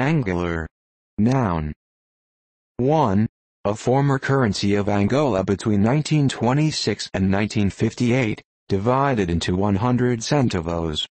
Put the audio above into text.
Angolar. Noun. 1. A former currency of Angola between 1926 and 1958, divided into 100 centavos.